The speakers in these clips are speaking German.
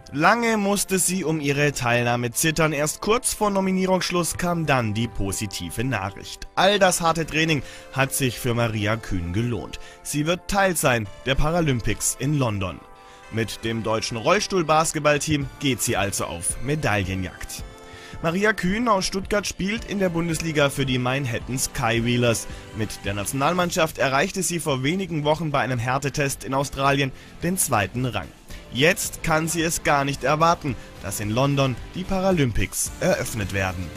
Lange musste sie um ihre Teilnahme zittern. Erst kurz vor Nominierungsschluss kam dann die positive Nachricht. All das harte Training hat sich für Maria Kühn gelohnt. Sie wird Teil sein der Paralympics in London. Mit dem deutschen Rollstuhl-Basketballteam geht sie also auf Medaillenjagd. Maria Kühn aus Stuttgart spielt in der Bundesliga für die Manhattan Skywheelers. Mit der Nationalmannschaft erreichte sie vor wenigen Wochen bei einem Härtetest in Australien den 2. Rang. Jetzt kann sie es gar nicht erwarten, dass in London die Paralympics eröffnet werden.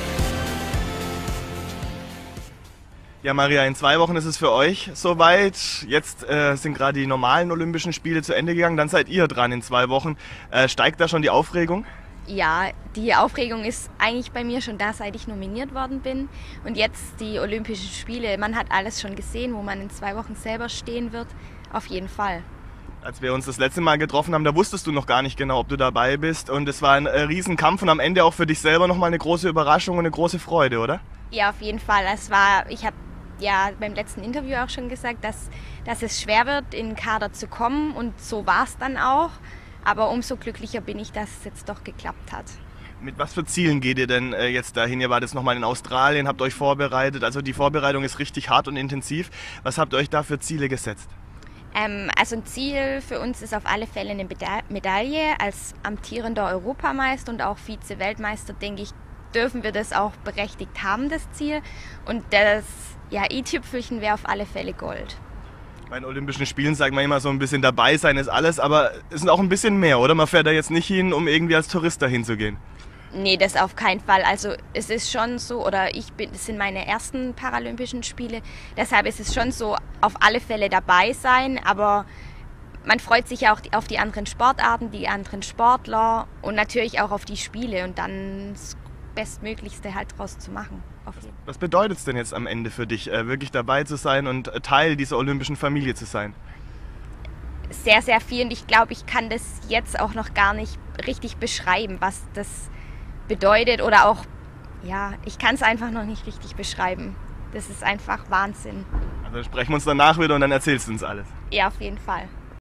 Ja, Maria, in 2 Wochen ist es für euch soweit. Jetzt sind gerade die normalen Olympischen Spiele zu Ende gegangen. Dann seid ihr dran in 2 Wochen. Steigt da schon die Aufregung? Ja, die Aufregung ist eigentlich bei mir schon da, seit ich nominiert worden bin. Und jetzt die Olympischen Spiele. Man hat alles schon gesehen, wo man in 2 Wochen selber stehen wird. Auf jeden Fall. Als wir uns das letzte Mal getroffen haben, da wusstest du noch gar nicht genau, ob du dabei bist. Und es war ein Riesenkampf und am Ende auch für dich selber nochmal eine große Überraschung und eine große Freude, oder? Ja, auf jeden Fall. Ich habe ja beim letzten Interview auch schon gesagt, dass es schwer wird, in den Kader zu kommen. Und so war es dann auch. Aber umso glücklicher bin ich, dass es jetzt doch geklappt hat. Mit was für Zielen geht ihr denn jetzt dahin? Ihr wart jetzt nochmal in Australien, habt euch vorbereitet. Also die Vorbereitung ist richtig hart und intensiv. Was habt ihr euch da für Ziele gesetzt? Also ein Ziel für uns ist auf alle Fälle eine Medaille. Als amtierender Europameister und auch Vize-Weltmeister, denke ich, dürfen wir das auch berechtigt haben, das Ziel. Und das i-Tüpfelchen wäre auf alle Fälle Gold. Bei den Olympischen Spielen sagt man immer so ein bisschen dabei sein ist alles, aber es ist auch ein bisschen mehr, oder? Man fährt da jetzt nicht hin, um irgendwie als Tourist dahin zu gehen. Nee, das auf keinen Fall. Also es ist schon so, es sind meine ersten Paralympischen Spiele, deshalb ist es schon so, auf alle Fälle dabei sein, aber man freut sich ja auch auf die anderen Sportarten, die anderen Sportler und natürlich auch auf die Spiele und dann das Bestmöglichste halt draus zu machen. Was bedeutet es denn jetzt am Ende für dich, wirklich dabei zu sein und Teil dieser olympischen Familie zu sein? Sehr, sehr viel und ich glaube, ich kann das jetzt auch noch gar nicht richtig beschreiben, was das bedeutet oder auch, ich kann es einfach noch nicht richtig beschreiben. Das ist einfach Wahnsinn. Also sprechen wir uns danach wieder und dann erzählst du uns alles. Ja, auf jeden Fall.